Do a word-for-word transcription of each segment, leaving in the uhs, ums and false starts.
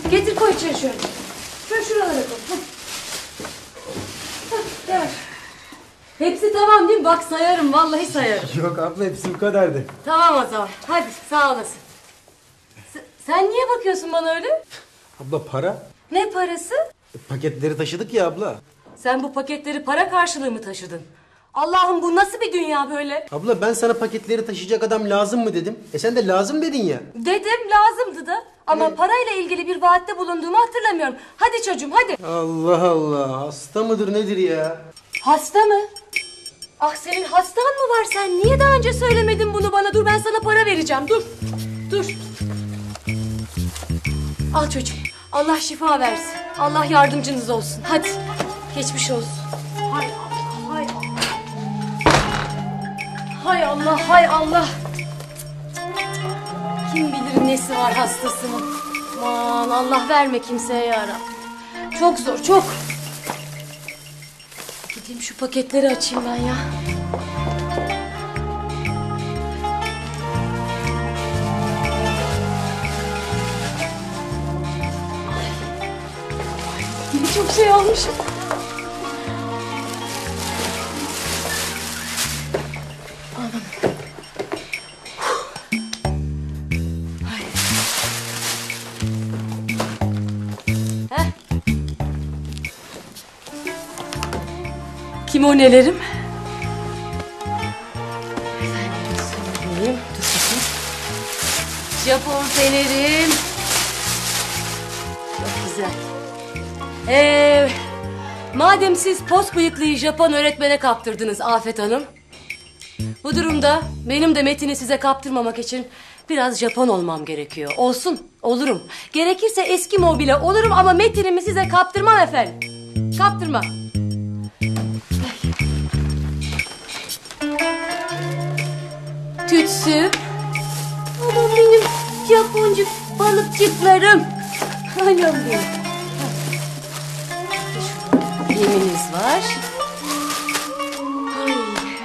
Getir koy içeri şöyle. Şöyle şuralara koy. Hah, yavaş. Hepsi tamam değil mi? Bak sayarım, vallahi sayarım. Yok abla, hepsi bu kadardı. Tamam o zaman. Hadi sağ olasın. S sen niye bakıyorsun bana öyle? Abla para? Ne parası? E, paketleri taşıdık ya abla. Sen bu paketleri para karşılığı mı taşıdın? Allah'ım bu nasıl bir dünya böyle? Abla ben sana paketleri taşıyacak adam lazım mı dedim. E sen de lazım dedin ya. Dedim lazımdı da. Ama parayla ilgili bir vaatte bulunduğumu hatırlamıyorum. Hadi çocuğum hadi. Allah Allah, hasta mıdır nedir ya? Hasta mı? Ah senin hastan mı var? Sen niye daha önce söylemedin bunu bana? Dur ben sana para vereceğim. Dur. Dur. Al çocuğum. Allah şifa versin. Allah yardımcınız olsun. Hadi. Geçmiş olsun. Hay Allah, hay Allah. Hay Allah, hay Allah. Kim bilir nesi var hastasının. Aman Allah verme kimseye yarabbim. Çok zor, çok. Gideyim şu paketleri açayım ben ya. Ay, çok şey almışım. Aman. Ay. Heh. Kim o nelerim? Efendim söyleyeyim. Dur bakayım. Japon fenerim. Çok güzel. Ee, madem siz pos bıyıklıyı Japon öğretmene kaptırdınız Afet Hanım. Bu durumda benim de Metin'i size kaptırmamak için biraz Japon olmam gerekiyor. Olsun, olurum. Gerekirse Eskimo bile olurum ama Metin'imi size kaptırmam efendim. Kaptırmam. Tütsü. Aman benim Japoncu balıkçıklarım. Anam benim. Yeminiz var. Ay.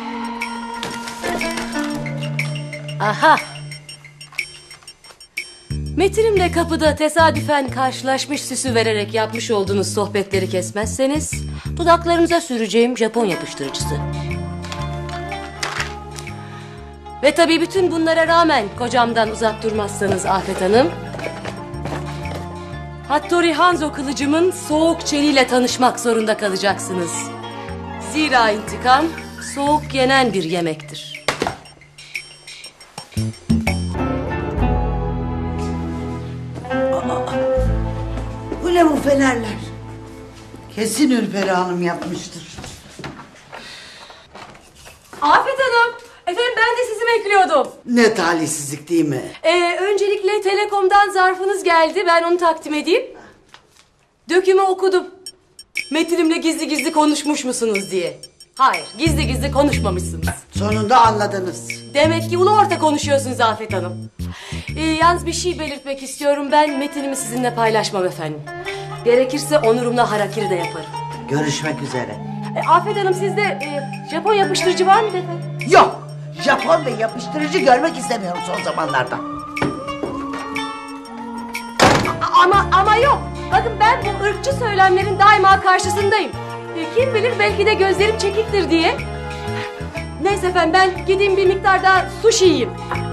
Aha. Metin'imle kapıda tesadüfen karşılaşmış süsü vererek yapmış olduğunuz sohbetleri kesmezseniz dudaklarınıza süreceğim Japon yapıştırıcısı. Ve tabii bütün bunlara rağmen kocamdan uzak durmazsanız Afet Hanım, Hattori Hanzo kılıcımın soğuk çeliyle tanışmak zorunda kalacaksınız. Zira intikam soğuk yenen bir yemektir. Aa, bu ne bu fenerler? Kesin Ürperi Hanım yapmıştır. Afet Hanım, efendim ben de sizi bekliyordum. Ne talihsizlik değil mi? Ee, öncelikle Telekom'dan zarfınız geldi, ben onu takdim edeyim. Dökümü okudum. Metin'imle gizli gizli konuşmuş musunuz diye. Hayır, gizli gizli konuşmamışsınız. Sonunda anladınız. Demek ki ulu orta konuşuyorsunuz Afet Hanım. Ee, yalnız bir şey belirtmek istiyorum. Ben Metin'imi sizinle paylaşmam efendim. Gerekirse onurumla harakiri de yaparım. Görüşmek üzere. Ee, Afet Hanım sizde e, Japon yapıştırıcı var mı efendim? Yok. Japon ve yapıştırıcı görmek istemiyorum son zamanlarda. A ama ama yok. Bakın ben bu ırkçı söylemlerin daima karşısındayım. Ee, kim bilir belki de gözlerim çekiktir diye. Neyse efendim ben gideyim bir miktar daha sushi yiyeyim.